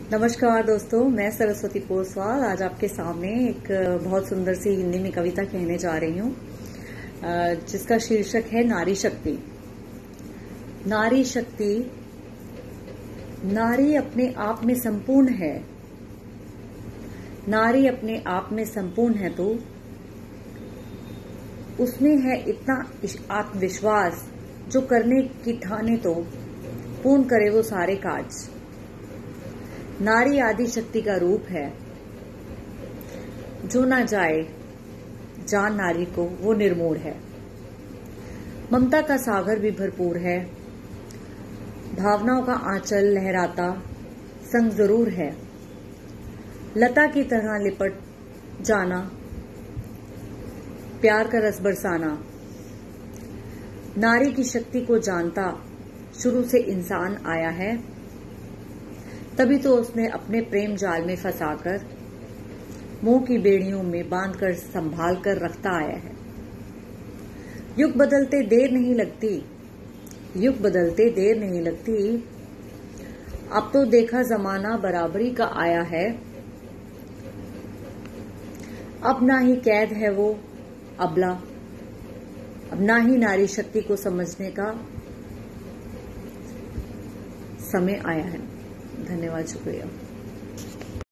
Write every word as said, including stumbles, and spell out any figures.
नमस्कार दोस्तों, मैं सरस्वती पोसवाल आज आपके सामने एक बहुत सुंदर सी हिंदी में कविता कहने जा रही हूँ, जिसका शीर्षक है नारी शक्ति। नारी शक्ति, नारी अपने आप में संपूर्ण है। नारी अपने आप में संपूर्ण है तो उसमें है इतना आत्मविश्वास, जो करने की ठाने तो पूर्ण करे वो सारे काज। नारी आदि शक्ति का रूप है, जो ना जाए जान नारी को वो निर्मूल है। ममता का सागर भी भरपूर है, भावनाओं का आंचल लहराता संग जरूर है। लता की तरह लिपट जाना, प्यार का रस बरसाना। नारी की शक्ति को जानता शुरू से इंसान आया है, तभी तो उसने अपने प्रेम जाल में फंसाकर मोह की बेड़ियों में बांधकर संभाल कर रखता आया है। युग बदलते देर नहीं लगती, युग बदलते देर नहीं लगती। अब तो देखा जमाना बराबरी का आया है। अब ना ही कैद है वो अबला, अब ना ही नारी शक्ति को समझने का समय आया है। धन्यवाद, शुक्रिया।